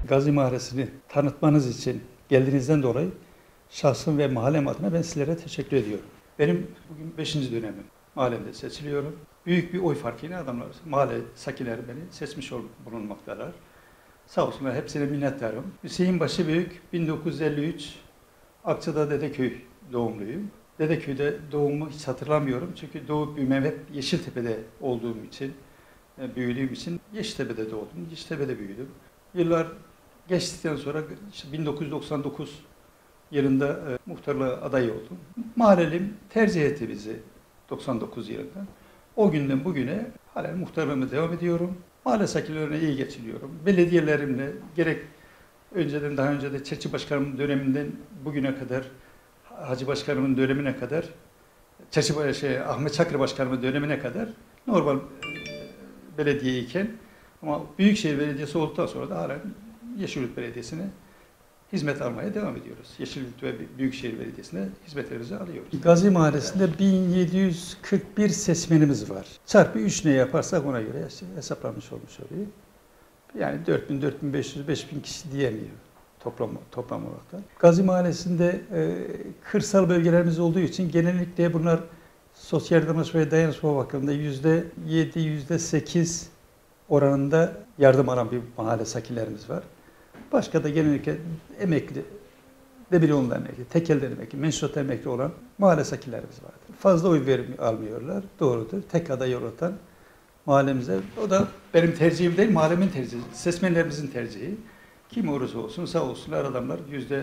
Gazi Mahallesi'ni tanıtmanız için geldiğinizden dolayı şahsım ve mahallem adına ben sizlere teşekkür ediyorum. Benim bugün 5. dönemim. Mahallemde seçiliyorum. Büyük bir oy farkıyla adamlar, mahalle sakinleri beni seçmiş bulunmaktalar. Sağ olsunlar, hepsine minnettarım. Hüseyin Başıbüyük, 1953 Akçada Dedeköy doğumluyum. Dedeköy'de doğumu hiç hatırlamıyorum çünkü doğup büyümem hep Yeşiltepe'de olduğum için, büyüdüğüm için Yeşiltepe'de doğdum, Yeşiltepe'de büyüdüm. Yıllar geçtikten sonra işte 1999 yılında muhtarlığa aday oldum. Mahallelim tercih etti bizi 99 yılında. O günden bugüne halen muhtarlığıma devam ediyorum. Mahalle sakinlerine iyi geçiniyorum. Belediyelerimle gerek daha önce de Çerçi Başkanımın döneminden bugüne kadar, Hacı Başkanımın dönemine kadar, Ahmet Çakır Başkanımın dönemine kadar normal belediyeyken ama Büyükşehir Belediyesi olduktan sonra da halen Yeşilyurt Belediyesi'ne hizmet almaya devam ediyoruz. Yeşilyurt ve Büyükşehir Belediyesi'ne hizmetlerimizi alıyoruz. Gazi Mahallesi'nde 1741 seçmenimiz var. Çarpı 3 ne yaparsak ona göre hesaplanmış olmuş oluyor. Yani 4000, 4500, 5000 kişi diyemiyor toplam olarak da. Gazi Mahallesi'nde kırsal bölgelerimiz olduğu için genellikle bunlar sosyal dayanışma ve dayanışma bakımında %7, %8 oranında yardım alan bir mahalle sakinlerimiz var. Başka da genellikle emekli, Demiroğlu'ndan emekli, tekelden emekli, mensuat emekli olan mahalle sakinlerimiz vardır. Fazla oy almıyorlar, doğrudur. Tek aday yaratan mahallemize, o da benim tercihim değil, mahallemin tercihi, seçmenlerimizin tercihi. Kim olursa olsun, sağ olsunlar adamlar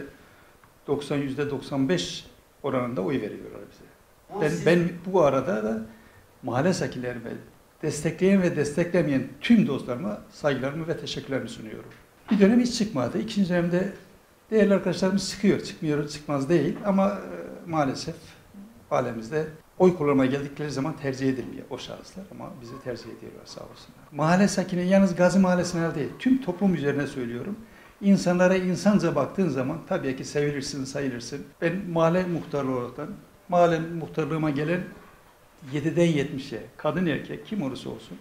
%90, %95 oranında oy veriyorlar bize. Ben bu arada da mahalle sakinlerime destekleyen ve desteklemeyen tüm dostlarıma saygılarımı ve teşekkürlerimi sunuyorum. Bir dönem hiç çıkmadı. İkinci dönemde değerli arkadaşlarımız çıkmaz değil ama maalesef mahallemizde oy kullanmaya geldikleri zaman tercih edilmiyor o şahıslar ama bizi tercih ediyorlar sağ olsunlar. Mahalle sakini yalnız Gazi Mahallesi'ne değil, tüm toplum üzerine söylüyorum. İnsanlara insanca baktığın zaman tabii ki sevilirsin, sayılırsın. Ben mahalle muhtarlığı olarak mahalle muhtarlığıma gelen 7'den 70'e kadın erkek kim olursa olsun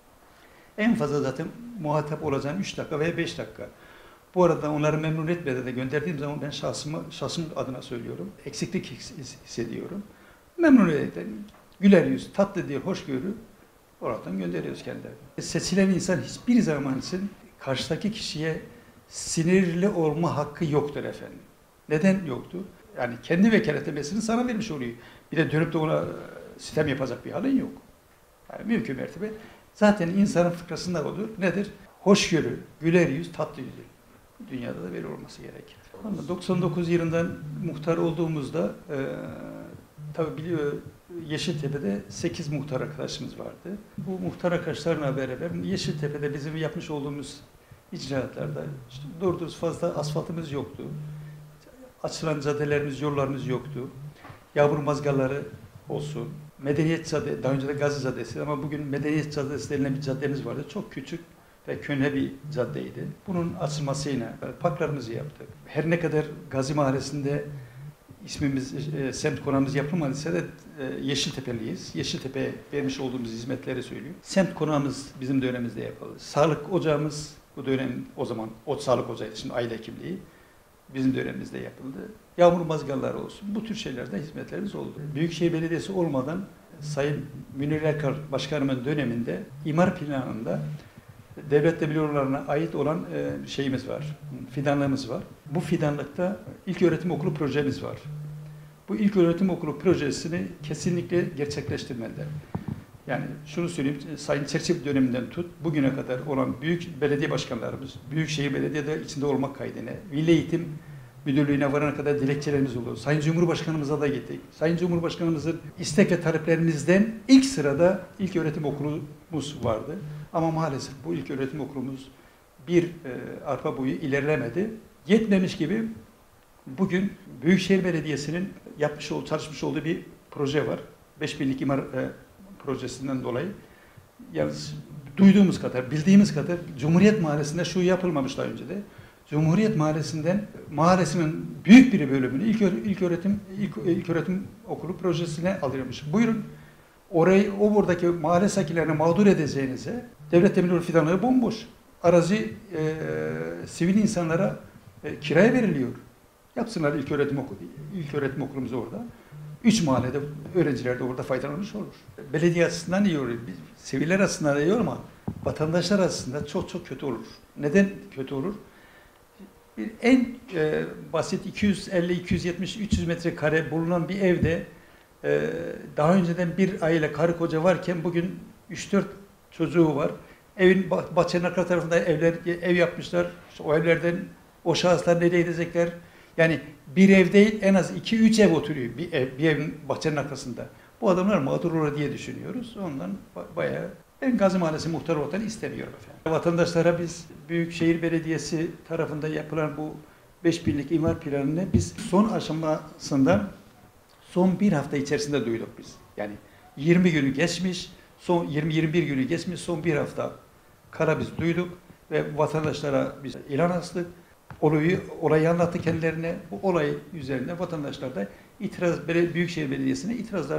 en fazla zaten muhatap olacağım 3 dakika veya 5 dakika. Bu arada onları memnun etmeden de gönderdiğim zaman ben şahsım adına söylüyorum. Eksiklik hissediyorum. Memnun eden, güler yüz, tatlı dil, hoşgörü oradan gönderiyoruz kendilerini. Seçilen insan hiçbir zaman için karşıdaki kişiye sinirli olma hakkı yoktur efendim. Neden yoktur? Yani kendi vekaletlemesini sana vermiş oluyor. Bir de dönüp de ona sitem yapacak bir halin yok. Yani mümkün mertebe. Zaten insanın fıkrasında olur. Nedir? Hoşgörü, güler yüz, tatlı yüzlü. Dünyada da böyle olması gerekir. 99 yılından muhtar olduğumuzda tabii biliyor Yeşiltepe'de 8 muhtar arkadaşımız vardı. Bu muhtar arkadaşlarla beraber Yeşiltepe'de bizim yapmış olduğumuz icraatlarda işte doğru dürüst fazla asfaltımız yoktu. Açılan caddelerimiz, yollarımız yoktu. Yağmur mazgalları olsun. Medeniyet Caddesi, daha önce de Gazi Caddesi ama bugün Medeniyet Caddesi denilen bir caddemiz vardı. Çok küçük ve köhne bir caddeydi. Bunun açılmasıyla parklarımızı yaptık. Her ne kadar Gazi Mahallesi'nde ismimiz, semt konağımız yapılmadıysa da Yeşiltepeliyiz. Yeşiltepe'ye vermiş olduğumuz hizmetleri söylüyor. Semt konağımız bizim dönemimizde yapıldı. Sağlık ocağımız bu dönem o zaman sağlık ocağıydı. Şimdi aile hekimliği bizim dönemimizde yapıldı. Yağmur mazgalları olsun. Bu tür şeylerde hizmetlerimiz oldu. Büyükşehir Belediyesi olmadan Sayın Münir Erkal Başkanımın döneminde imar planında devlet demiryoğullarına ait olan şeyimiz var, fidanlığımız var. Bu fidanlıkta ilköğretim okulu projemiz var. Bu ilköğretim okulu projesini kesinlikle gerçekleştirmeliler. Yani şunu söyleyeyim, Sayın Çerçi döneminden tut, bugüne kadar olan büyük belediye başkanlarımız, Büyükşehir Belediye'de içinde olmak kaydıyla, Milli Eğitim Müdürlüğü'ne varana kadar dilekçelerimiz oldu. Sayın Cumhurbaşkanımıza da gittik. Sayın Cumhurbaşkanımızın istek ve taleplerimizden ilk sırada ilköğretim okulumuz vardı. Ama maalesef bu ilköğretim okulumuz bir arpa boyu ilerlemedi. Yetmemiş gibi bugün Büyükşehir Belediyesi'nin çalışmış olduğu bir proje var. 5000'lik imar projesinden dolayı. Yalnız duyduğumuz kadar, bildiğimiz kadar Cumhuriyet Mahallesi'nde şu yapılmamış daha önce de. Cumhuriyet Mahallesi'nin büyük bir bölümünü ilköğretim okulu projesine alıyormuş. Buyurun, buradaki mahalle sakinlerini mağdur edeceğinize devlet demiryolu fidanları bomboş. arazi sivil insanlara kiraya veriliyor. Yapsınlar ilk öğretim okulumuzu orada. 3 mahallede öğrenciler de orada faydalanmış olur. Belediye açısından iyi olur. Siviller açısından iyi olur ama vatandaşlar açısından çok çok kötü olur. Neden kötü olur? En basit 250, 270, 300 metrekare bulunan bir evde daha önceden bir aile karı koca varken bugün 3-4 çocuğu var. Evin bahçenin arka tarafında ev yapmışlar. İşte o evlerden o şahıslar nereye gidecekler? Yani bir ev değil en az 2-3 ev oturuyor bir evin bahçenin arkasında. Bu adamlar mağdur olur diye düşünüyoruz. Ondan bayağı ben Gazi Mahallesi muhtarı olmayı istemiyorum efendim. Vatandaşlara biz Büyükşehir Belediyesi tarafından yapılan bu 5000'lik imar planını biz son aşamasında son bir hafta içerisinde duyduk biz. Yani 20 günü geçmiş, son 20-21 günü geçmiş, son bir hafta kala biz duyduk ve vatandaşlara biz ilan astık. Olayı anlattı kendilerine. Bu olay üzerine vatandaşlar da Büyükşehir Belediyesi'ne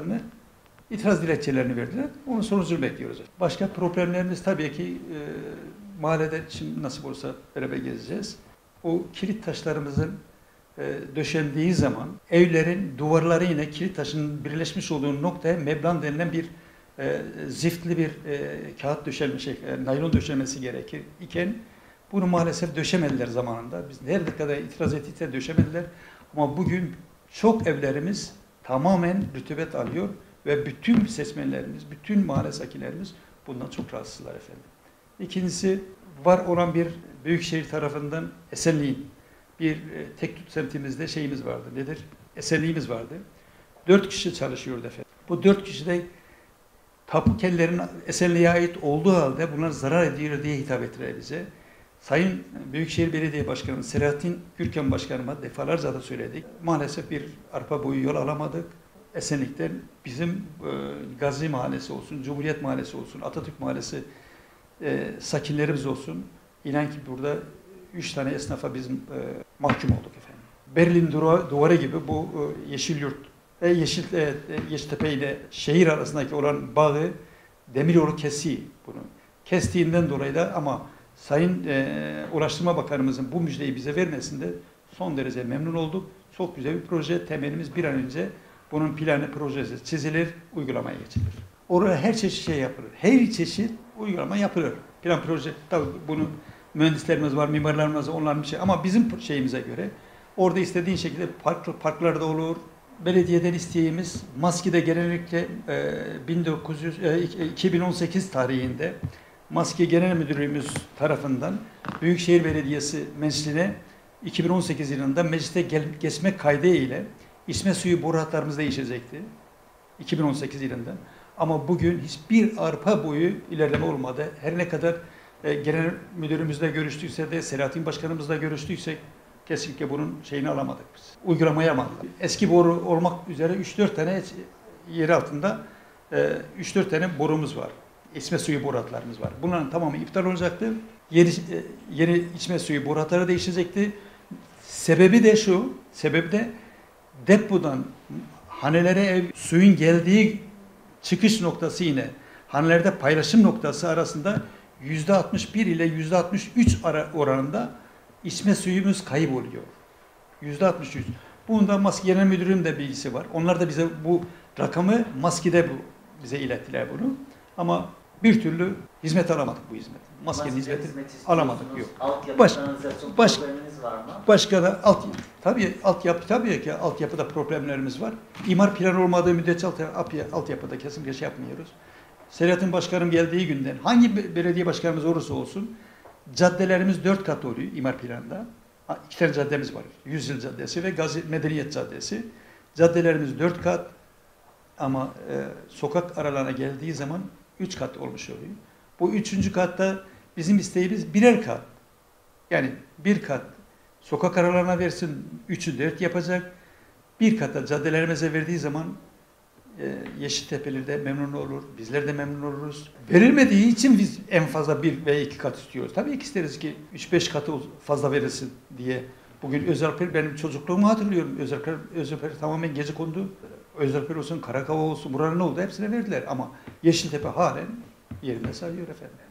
itiraz dilekçelerini verdiler. Onun sonucunu bekliyoruz. Başka problemlerimiz tabii ki mahallede şimdi nasip olursa beraber gezeceğiz. O kilit taşlarımızın döşendiği zaman evlerin duvarları yine kilit taşının birleşmiş olduğu noktaya meblan denilen bir ziftli bir kağıt naylon döşemesi gerekir iken bunu maalesef döşemediler zamanında. Biz her ne kadar itiraz ettik de döşemediler. Ama bugün çok evlerimiz tamamen rutubet alıyor ve bütün seçmenlerimiz, bütün mahalle sakinlerimiz bundan çok rahatsızlar efendim. İkincisi var olan bir Büyükşehir tarafından Esenlik'in bir tek tut semtimizde şeyimiz vardı. Nedir? Esenliğimiz vardı. 4 kişi çalışıyordu efendim. Bu 4 kişi de tapu kellerin Esenlik'e ait olduğu halde bunlar zarar ediyor diye hitap ettiler bize. Sayın Büyükşehir Belediye Başkanı Selahattin Gürkan Başkanıma defalarca da söyledik. Maalesef bir arpa boyu yol alamadık. Esenlik'ten bizim Gazi Mahallesi olsun, Cumhuriyet Mahallesi olsun, Atatürk Mahallesi sakinlerimiz olsun. İnan ki burada 3 tane esnafa biz mahkum olduk efendim. Berlin duvarı gibi bu Yeşilyurt ve Yeşiltepe ile şehir arasındaki olan bağı demiryolu kesiyor bunu. Kestiğinden dolayı da ama Sayın Ulaştırma Bakanımızın bu müjdeyi bize vermesinde son derece memnun olduk. Çok güzel bir proje. Temelimiz bir an önce bunun planı, projesi çizilir, uygulamaya geçilir. Orada her çeşit şey yapılır. Her çeşit uygulama yapılır. Plan, proje, tabii bunun mühendislerimiz var, mimarlarımız var, onların bir şey. Ama bizim şeyimize göre orada istediğin şekilde parklarda olur. Belediyeden isteğimiz maskede genellikle 2018 tarihinde Maske Genel Müdürlüğümüz tarafından Büyükşehir Belediyesi meclisine 2018 yılında mecliste geçmek kaydı ile içme suyu boru hatlarımız değişecekti. 2018 yılında. Ama bugün hiçbir arpa boyu ilerleme olmadı. Her ne kadar genel müdürümüzle görüştükse de Selahattin Başkanımızla görüştüksek kesinlikle bunun şeyini alamadık biz. Uygulamayı alamadık. Eski boru olmak üzere 3-4 tane yer altında 3-4 tane borumuz var. İçme suyu boru hatlarımız var. Bunların tamamı iptal olacaktı. Yeni içme suyu boru hatları değişecekti. Sebebi de depodan hanelere suyun geldiği çıkış noktası yine hanelerde paylaşım noktası arasında %61 ile %63 oranında içme suyumuz kayboluyor. %63. Bunda Maske Genel Müdürlüğü'nün de bilgisi var. Onlar da bize bu rakamı maskede bize ilettiler bunu. Ama bir türlü hizmet alamadık bu hizmet. Maskenin hizmeti alamadık yok. Probleminiz var mı? Başka da altyapıda problemlerimiz var. İmar planı olmadığı müddetçe altyapıda kesinlikle şey yapmıyoruz. Selahattin Başkanım geldiği günden hangi belediye başkanımız olursa olsun caddelerimiz 4 kat oluyor imar planında. 2 tane caddemiz var. Yüzyıl Caddesi ve Gazi Medeniyet Caddesi. Caddelerimiz 4 kat ama sokak aralarına geldiği zaman 3 kat olmuş oluyor. Bu 3. katta bizim isteğimiz birer kat. Yani bir kat sokak aralarına versin, 3'ü 4 yapacak. Bir kata caddelerimize verdiği zaman Yeşiltepe'li de memnun olur, bizler de memnun oluruz. Verilmediği için biz en fazla 1 veya 2 kat istiyoruz. Tabii ki isteriz ki 3-5 katı fazla verilsin diye. Bugün Özalper, benim çocukluğumu hatırlıyorum. Özalper tamamen gecekondu. Özalper olsun, Karakava olsun, buranın ne oldu hepsine verdiler. Ama Yeşiltepe halen yerinde sayıyor efendim.